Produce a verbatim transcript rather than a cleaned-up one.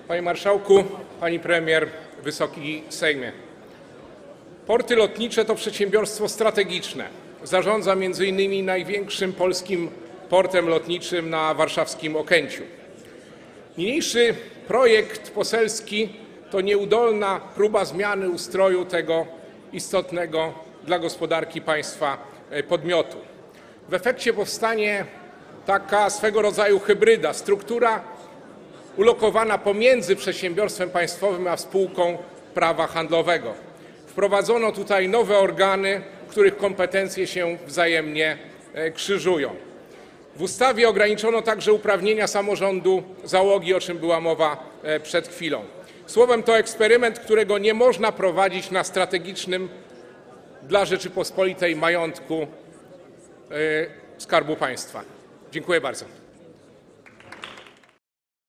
Panie Marszałku, Pani Premier, Wysoki Sejmie. Porty lotnicze to przedsiębiorstwo strategiczne. Zarządza między innymi największym polskim portem lotniczym na warszawskim Okęciu. Niniejszy projekt poselski to nieudolna próba zmiany ustroju tego istotnego dla gospodarki państwa podmiotu. W efekcie powstanie taka swego rodzaju hybryda, struktura ulokowana pomiędzy przedsiębiorstwem państwowym a spółką prawa handlowego. Wprowadzono tutaj nowe organy, których kompetencje się wzajemnie krzyżują. W ustawie ograniczono także uprawnienia samorządu załogi, o czym była mowa przed chwilą. Słowem, to eksperyment, którego nie można prowadzić na strategicznym dla Rzeczypospolitej majątku Skarbu Państwa. Dziękuję bardzo.